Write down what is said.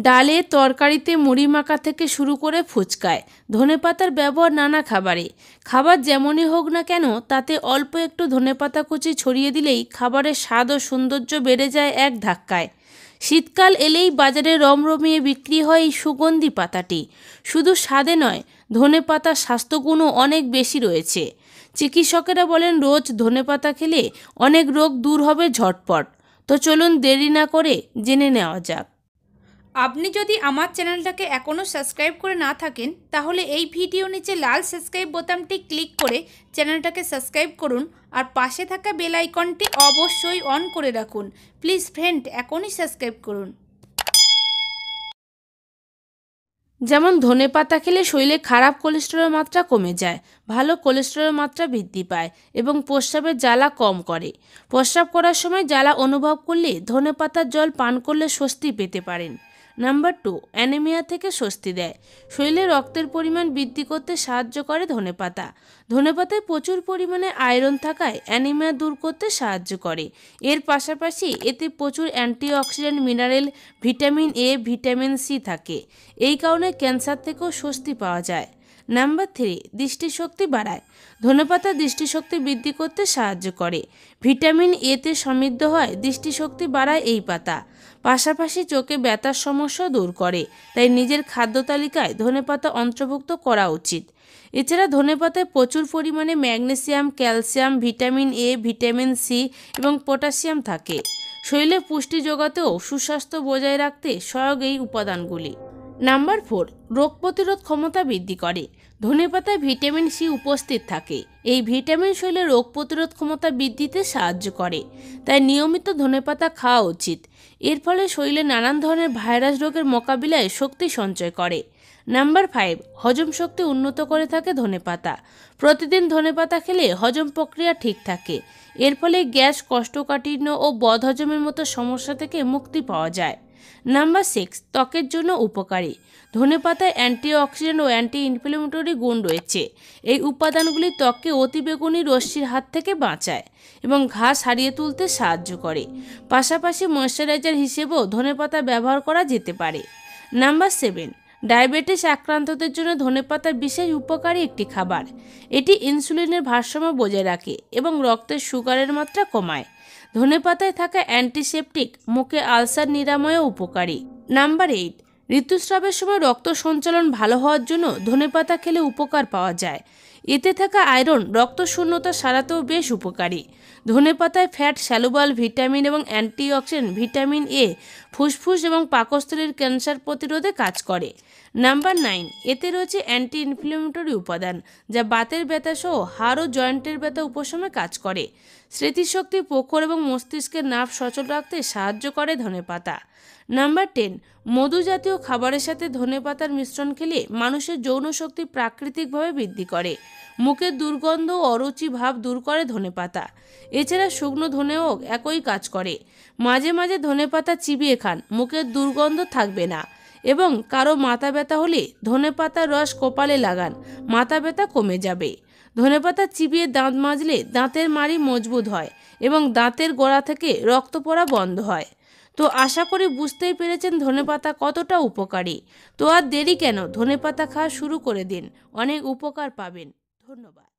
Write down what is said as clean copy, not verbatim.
ডালে, তরকারিতে, মুড়ি মাখা থেকে শুরু করে ফুচকায় ধনেপাতার ব্যবহার নানা খাবারে। খাবার যেমনই হোক না কেন তাতে অল্প একটু ধনেপাতা কুচি ছড়িয়ে দিলেই খাবারের স্বাদ ও সৌন্দর্য বেড়ে যায় এক ধাক্কায়। শীতকাল এলেই বাজারে রমরমিয়ে বিক্রি হয় এই সুগন্ধি পাতাটি। শুধু স্বাদে নয়, ধনেপাতার স্বাস্থ্যগুণও অনেক বেশি রয়েছে। চিকিৎসকেরা বলেন রোজ ধনেপাতা খেলে অনেক রোগ দূর হবে ঝটপট। তো চলুন দেরি না করে জেনে নেওয়া যাক। আপনি যদি আমার চ্যানেলটাকে এখনও সাবস্ক্রাইব করে না থাকেন তাহলে এই ভিডিও নিচে লাল সাবস্ক্রাইব বোতামটি ক্লিক করে চ্যানেলটাকে সাবস্ক্রাইব করুন আর পাশে থাকা বেল আইকনটি অবশ্যই অন করে রাখুন। প্লিজ ফ্রেন্ড, এখনই সাবস্ক্রাইব করুন। যেমন ধনেপাতা খেলে শরীরে খারাপ কোলেস্টেরলের মাত্রা কমে যায়, ভালো কোলেস্টেরলের মাত্রা বৃদ্ধি পায় এবং প্রস্রাবের জ্বালা কম করে। প্রস্রাব করার সময় জ্বালা অনুভব করলে ধনেপাতার জল পান করলে স্বস্তি পেতে পারেন। নাম্বার 2, অ্যানিমিয়া থেকে স্বস্তি দেয়। শরীরে রক্তের পরিমাণ বৃদ্ধি করতে সাহায্য করে ধনেপাতা। ধনেপাতায় প্রচুর পরিমাণে আয়রন থাকায় অ্যানিমিয়া দূর করতে সাহায্য করে। এর পাশাপাশি এতে প্রচুর antioxidant, mineral, vitamin A, vitamin C থাকে। এই কারণে ক্যান্সার থেকেও স্বস্তি পাওয়া যায়। নাম্বার 3, দৃষ্টিশক্তি বাড়ায়। ধনেপাতা দৃষ্টিশক্তি বৃদ্ধি করতে সাহায্য করে। ভিটামিন এতে সমৃদ্ধ হয় দৃষ্টিশক্তি বাড়ায় এই পাতা। পাশাপাশি চোখে ব্যথার সমস্যা দূর করে। তাই নিজের খাদ্য তালিকায় ধনেপাতা অন্তর্ভুক্ত করা উচিত। এছাড়া ধনেপাতায় প্রচুর পরিমাণে magnesium, calcium, vitamin A, vitamin C এবং পটাশিয়াম থাকে। শরীরে পুষ্টি যোগাতেও সুস্বাস্থ্য বজায় রাখতে সহায়ক এই উপাদানগুলি। নাম্বার 4, রোগ প্রতিরোধ ক্ষমতা বৃদ্ধি করে। ধনেপাতায় ভিটামিন সি উপস্থিত থাকে। এই ভিটামিন শরীরে রোগ প্রতিরোধ ক্ষমতা বৃদ্ধিতে সাহায্য করে। তাই নিয়মিত ধনেপাতা খাওয়া উচিত। এর ফলে শরীরে নানান ধরনের ভাইরাস রোগের মোকাবিলায় শক্তি সঞ্চয় করে। নাম্বার 5, হজম শক্তি উন্নত করে থাকে ধনেপাতা। প্রতিদিন ধনেপাতা খেলে হজম প্রক্রিয়া ঠিক থাকে। এর ফলে গ্যাস, কোষ্ঠকাঠিন্য ও বদহজমের মতো সমস্যা থেকে মুক্তি পাওয়া যায়। নাম্বার 6, ত্বকের জন্য উপকারী। ধনেপাতায় অ্যান্টিঅক্সিডেন্ট ও অ্যান্টি ইনফ্লেমেটরি গুণ রয়েছে। এই উপাদানগুলি ত্বককে অতিবেগুনি রশ্মির হাত থেকে বাঁচায় এবং ঘা সারিয়ে তুলতে সাহায্য করে। পাশাপাশি ময়েশ্চারাইজার হিসেবেও ধনেপাতা ব্যবহার করা যেতে পারে। নাম্বার 7, ডায়াবেটিস আক্রান্তদের জন্য ধনেপাতা বিশেষ উপকারী একটি খাবার। এটি ইনসুলিনের ভারসাম্য বজায় রাখে এবং রক্তের সুগারের মাত্রা কমায়। ধনেপাতায় থাকা অ্যান্টিসেপটিক মুখে আলসার নিরাময়েও উপকারী। নাম্বার 8, ঋতুস্রাবের সময় রক্ত সঞ্চালন ভালো হওয়ার জন্য ধনেপাতা খেলে উপকার পাওয়া যায়। এতে থাকা আয়রন রক্ত শূন্যতা সারাতেও বেশ উপকারী। ধনেপাতায় ফ্যাট স্যালুবল ভিটামিন এবং অ্যান্টিঅক্সিডেন্ট ভিটামিন এ ফুসফুস এবং পাকস্থলীর ক্যান্সার প্রতিরোধে কাজ করে। নাম্বার 9, এতে রয়েছে অ্যান্টি ইনফ্লেমেটরি উপাদান যা বাতের ব্যথা সহ হাড় ও জয়েন্টের ব্যথা উপশমে কাজ করে। স্মৃতিশক্তি প্রখর এবং মস্তিষ্কের নার্ভ সচল রাখতে সাহায্য করে ধনেপাতা। নাম্বার 10, মধু জাতীয় খাবারের সাথে ধনেপাতার মিশ্রণ খেলে মানুষের যৌন শক্তি প্রাকৃতিকভাবে বৃদ্ধি করে। মুখের দুর্গন্ধ ও অরুচি ভাব দূর করে ধনেপাতা। এছাড়া শুকনো ধনেও একই কাজ করে। মাঝে মাঝে ধনেপাতা চিবিয়ে খান, মুখের দুর্গন্ধ থাকবে না। এবং কারো মাথা ব্যথা হলে ধনেপাতার রস কপালে লাগান, মাথা ব্যথা কমে যাবে। ধনেপাতা চিবিয়ে দাঁত মাজলে দাঁতের মাড়ি মজবুত হয় এবং দাঁতের গোড়া থেকে রক্ত পড়া বন্ধ হয়। তো আশা করি বুঝতেই পেরেছেন ধনেপাতা কতটা উপকারী। তো আর দেরি কেন, ধনেপাতা খাওয়া শুরু করে দিন, অনেক উপকার পাবেন। ধন্যবাদ।